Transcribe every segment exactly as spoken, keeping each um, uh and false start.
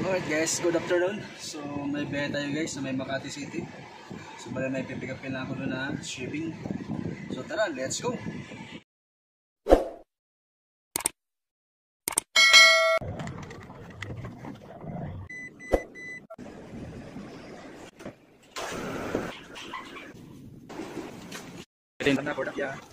Alright guys, good afternoon. So may biyahe tayo guys sa may Makati City. So bala may pipick up lang ako doon na shipping. So tara, let's go! Ito yung tanda product ya.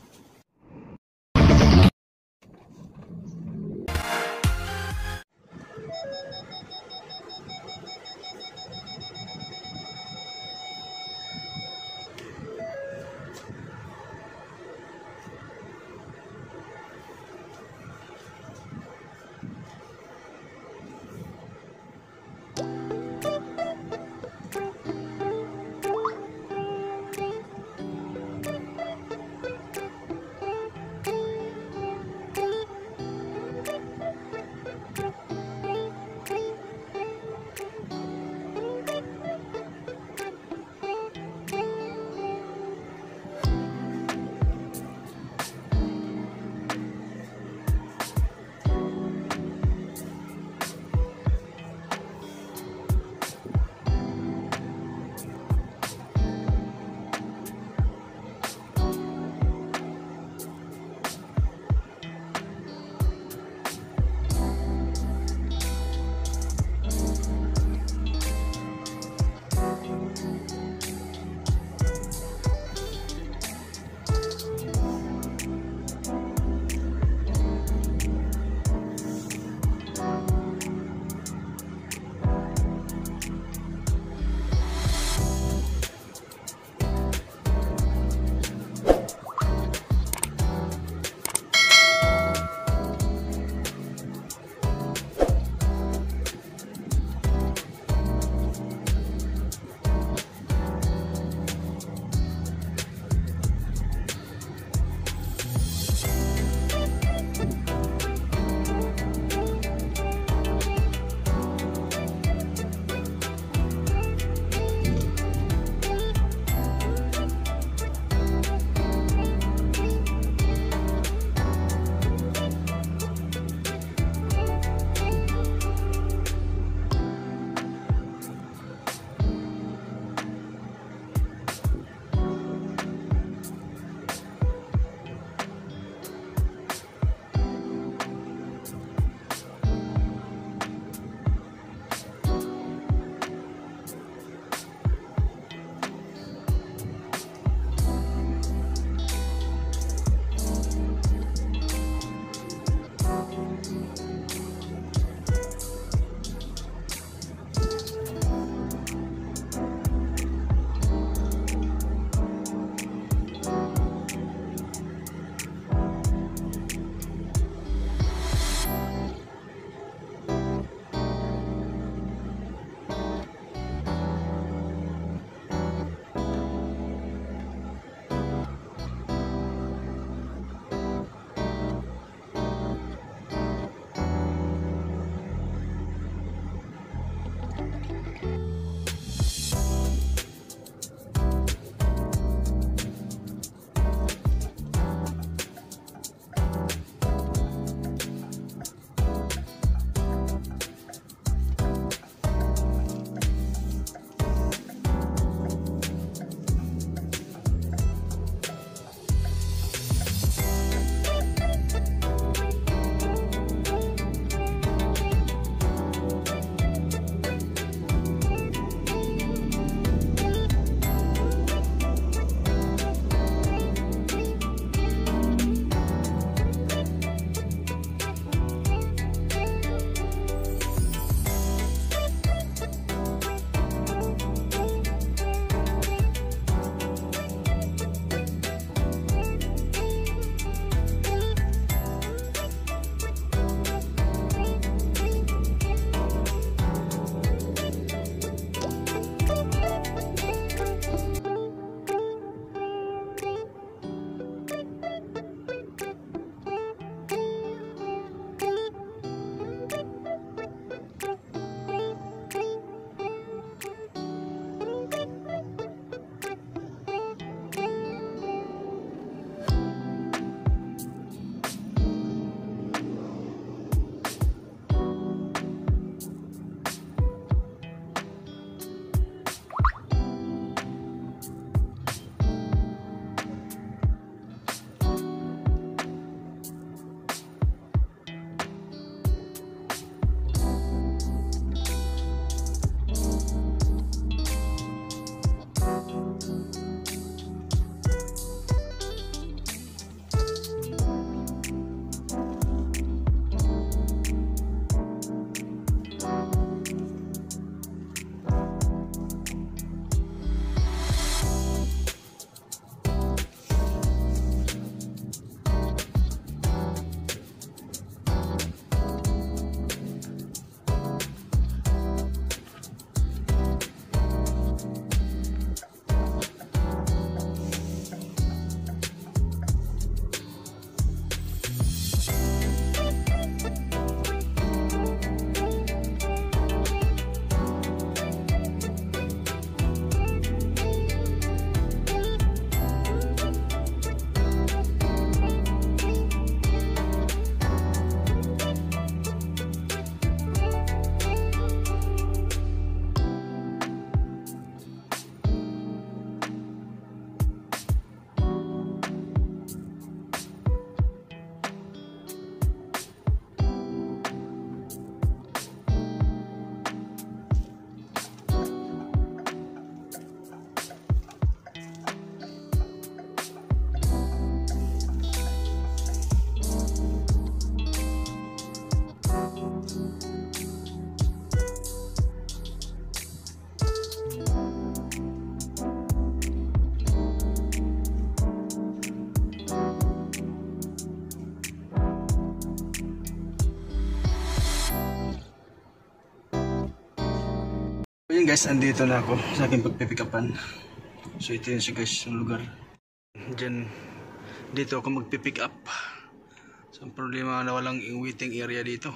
So yun guys, andito na ako sa aking pagpipikapan. So ito yun siya guys, yung lugar. Diyan, dito ako magpipick up. So ang problema na walang waiting area dito.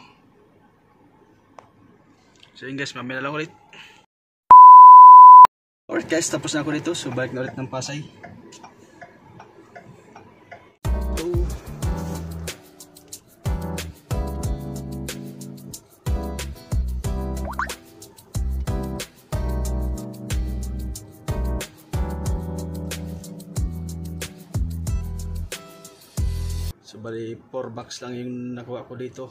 So yun guys, mamaya na lang ulit. Alright guys, tapos na ako dito. So balik na ulit ng Pasay. So bali four bucks lang yung nakuha ko dito.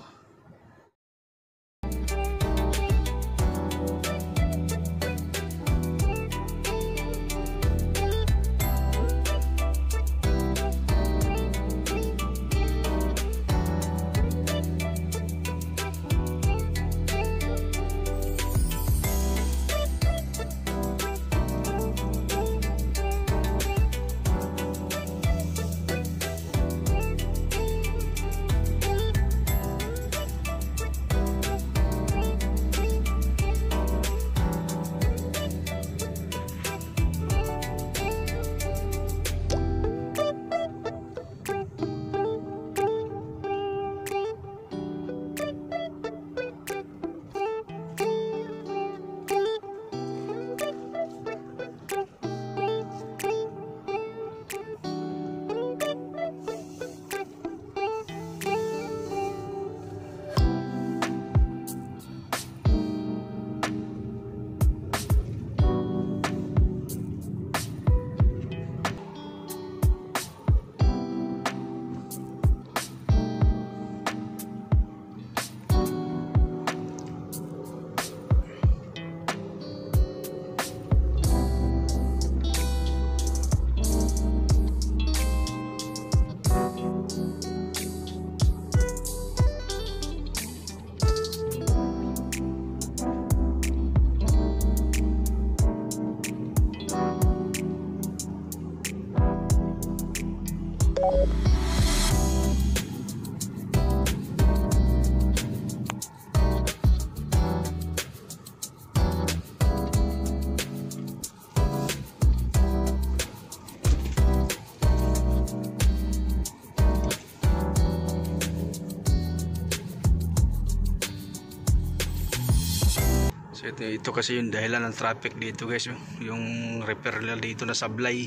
So ito, ito kasi yung dahilan ng traffic dito guys, yung repair nila dito na sablay.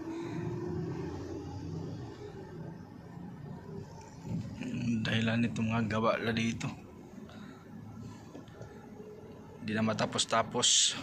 Dahilan nito mga gawa la dito, hindi na matapos-tapos.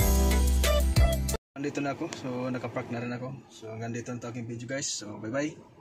Nandito na ako, so nakapark na rin ako. So hanggang dito ang aking video guys, so bye bye.